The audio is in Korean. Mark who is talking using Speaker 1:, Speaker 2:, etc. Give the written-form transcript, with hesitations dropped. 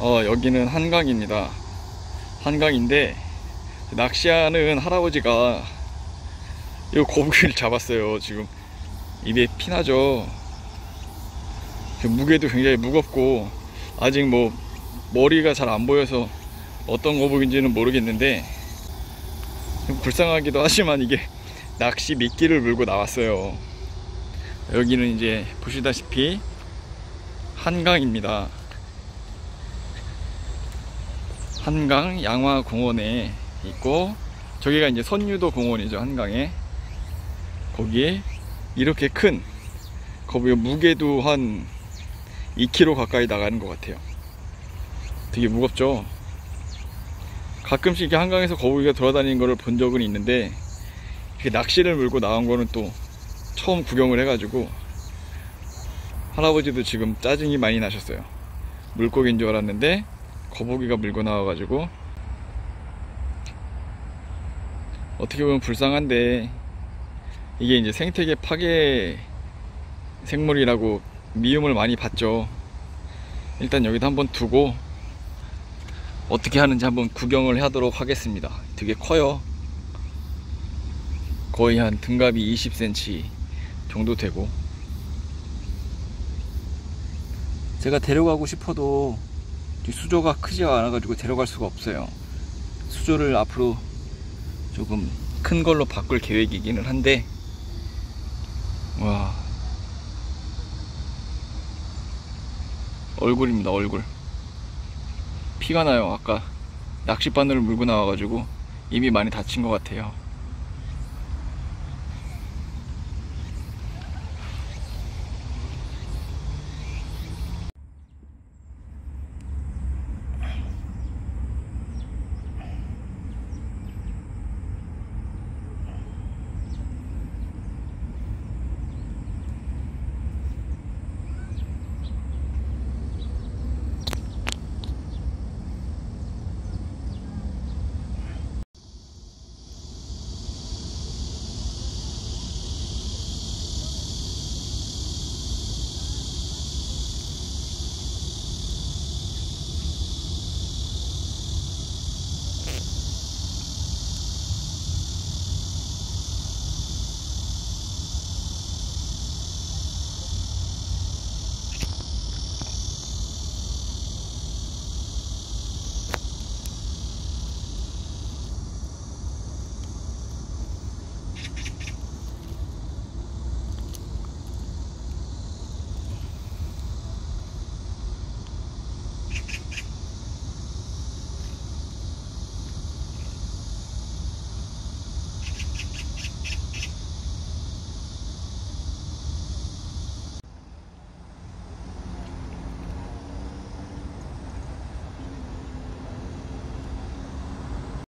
Speaker 1: 여기는 한강입니다. 한강인데 낚시하는 할아버지가 이 거북이를 잡았어요. 지금 입에 피나죠. 무게도 굉장히 무겁고 아직 뭐 머리가 잘 안 보여서 어떤 거북인지는 모르겠는데 좀 불쌍하기도 하지만 이게 낚시 미끼를 물고 나왔어요. 여기는 이제 보시다시피 한강입니다. 한강 양화공원에 있고 저기가 이제 선유도 공원이죠. 한강에 거기에 이렇게 큰 거북이, 무게도 한 2kg 가까이 나가는 것 같아요. 되게 무겁죠. 가끔씩 이렇게 한강에서 거북이가 돌아다니는 거를 본 적은 있는데 이렇게 낚시를 물고 나온 거는 또 처음 구경을 해가지고 할아버지도 지금 짜증이 많이 나셨어요. 물고기인 줄 알았는데 거북이가 물고 나와가지고 어떻게 보면 불쌍한데 이게 이제 생태계 파괴 생물이라고 미움을 많이 받죠. 일단 여기다 한번 두고 어떻게 하는지 한번 구경을 하도록 하겠습니다. 되게 커요. 거의 한 등갑이 20cm 정도 되고 제가 데려가고 싶어도 수조가 크지 않아가지고 데려갈 수가 없어요. 수조를 앞으로 조금 큰 걸로 바꿀 계획이기는 한데 와, 얼굴입니다. 얼굴 피가 나요. 아까 낚싯바늘을 물고 나와가지고 입이 많이 다친 것 같아요.